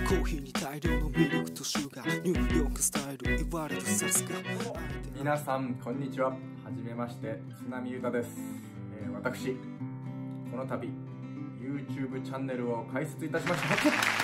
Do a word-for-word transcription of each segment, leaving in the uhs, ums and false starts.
コーヒーに大量のミルクとシュガー、ニューヨークスタイル言われるさすが。 皆さんこんにちは。はじめまして、津波ゆうたです。えー、私この度 YouTube チャンネルを開設いたしました。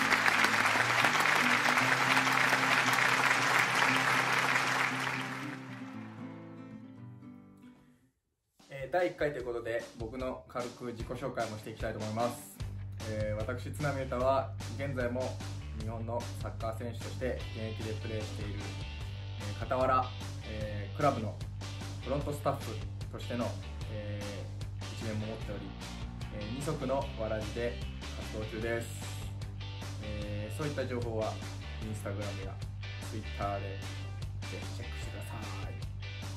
えー、だいいっかいということで、僕の軽く自己紹介もしていきたいと思います。えー、私津波ゆうたは現在も日本のサッカー選手として現役でプレーしている、えー、傍ら、えー、クラブのフロントスタッフとしての、えー、一面も持っており、えー、二足のわらじで活動中です。えー、そういった情報はインスタグラムやツイッターでぜひチェックしてください。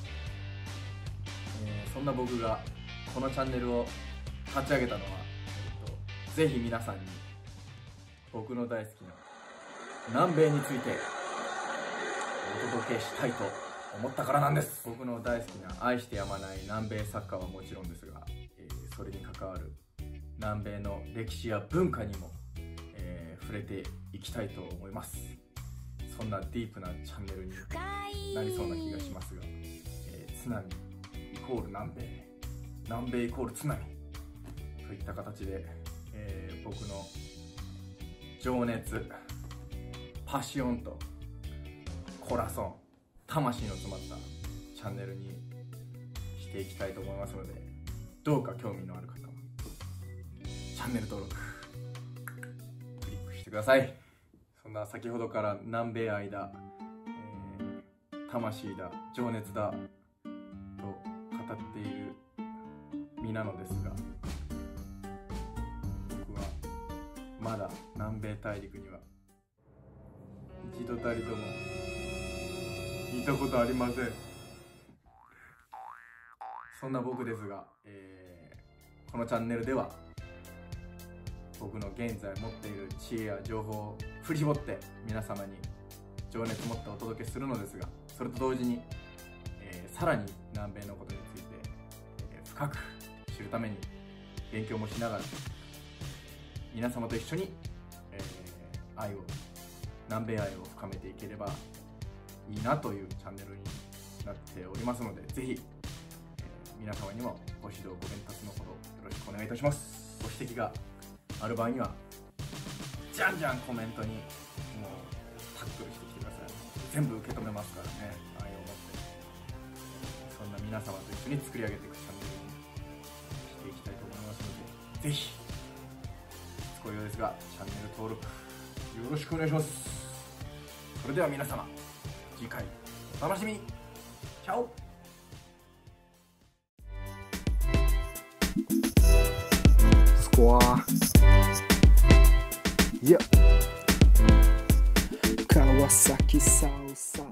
えー、そんな僕がこのチャンネルを立ち上げたのは、えー、とぜひ皆さんに僕の大好きな南米についてお届けしたいと思ったからなんです。僕の大好きな愛してやまない南米サッカーはもちろんですが、えー、それに関わる南米の歴史や文化にも、えー、触れていきたいと思います。そんなディープなチャンネルになりそうな気がしますが、えー、津波イコール南米、南米イコール津波といった形で、えー、僕の情熱、パシオンとコラソン、魂の詰まったチャンネルにしていきたいと思いますので、どうか興味のある方はチャンネル登録クリックしてください。そんな先ほどから南米愛だ、えー、魂だ、情熱だと語っている身なのですが、僕はまだ南米大陸には一度たりとも見たことありません。そんな僕ですが、えー、このチャンネルでは僕の現在持っている知恵や情報を振り絞って皆様に情熱を持ってお届けするのですが、それと同時に、えー、さらに南米のことについて、えー、深く知るために勉強もしながら皆様と一緒に、えー、愛を南米愛を深めていければいいなというチャンネルになっておりますので、ぜひ、えー、皆様にもご指導ご鞭撻のほどよろしくお願いいたします。ご指摘がある場合にはじゃんじゃんコメントにもうタックルしてきてください。全部受け止めますからね、愛を持って。そんな皆様と一緒に作り上げていくチャンネルにしていきたいと思いますので、ぜひしつこいようですがチャンネル登録よろしくお願いします。それでは皆様、次回お楽しみに。チャオ。 スコアいや川崎サウサ